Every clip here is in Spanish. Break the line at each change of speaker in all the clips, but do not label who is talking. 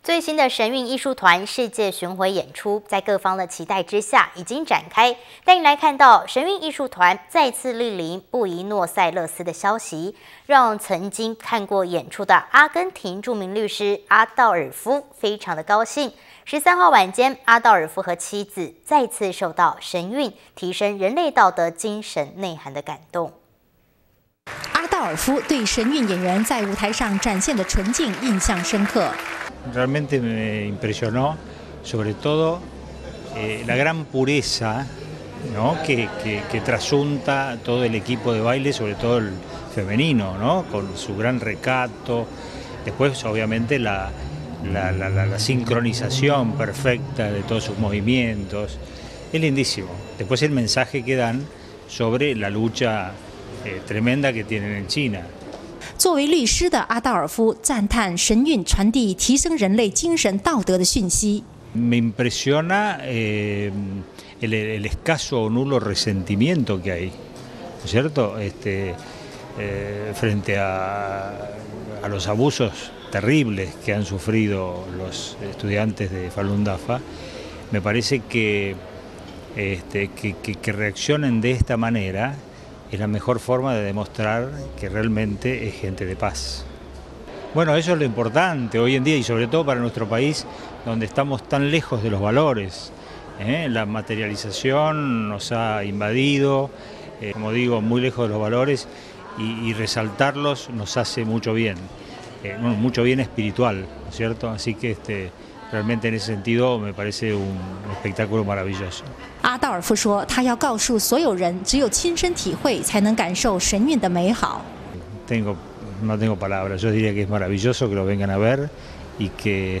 最新的神韵艺术团世界巡回演出，在各方的期待之下已经展开。带您来看到神韵艺术团再次莅临布宜诺塞勒斯的消息，让曾经看过演出的阿根廷著名律师阿道尔夫非常的高兴。13号晚间，阿道尔夫和妻子再次受到神韵提升人类道德精神内涵的感动。
阿道尔夫对神韵演员在舞台上展现的纯净印象深刻。
Realmente me impresionó, sobre todo la gran pureza, ¿no? que trasunta todo el equipo de baile, sobre todo el femenino, ¿no? Con su gran recato. Después, obviamente, la sincronización perfecta de todos sus movimientos. Es lindísimo. Después el mensaje que dan sobre la lucha tremenda que tienen en China.
作为律师的阿道尔夫赞叹神韵传递提升人类精神道德的讯息。
Me impresiona el escaso o nulo resentimiento que hay, ¿no es cierto? Frente a los abusos terribles que han sufrido los estudiantes de Falun Dafa, me parece que reaccionen de esta manera. Es la mejor forma de demostrar que realmente es gente de paz. Bueno, eso es lo importante hoy en día y sobre todo para nuestro país, donde estamos tan lejos de los valores. La materialización nos ha invadido, como digo, muy lejos de los valores y resaltarlos nos hace mucho bien, mucho bien espiritual, ¿no es cierto? Así que realmente en ese sentido me parece un espectáculo maravilloso.
阿道尔夫说：“他要告诉所有人，只有亲身体会，才能感受神韵的美好。”
No tengo palabras. Yo diría que es maravilloso que lo vengan a ver y que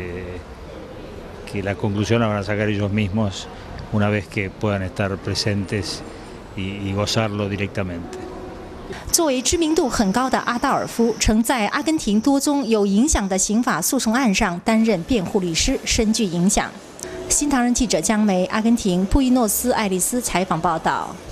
la conclusión la van a sacar ellos mismos una vez que puedan estar presentes y gozarlo directamente.
作为知名度很高的阿道尔夫，曾在阿根廷多宗有影响的刑法诉讼案上担任辩护律师，深具影响。新唐人记者江梅，阿根廷布宜诺斯艾利斯采访报道。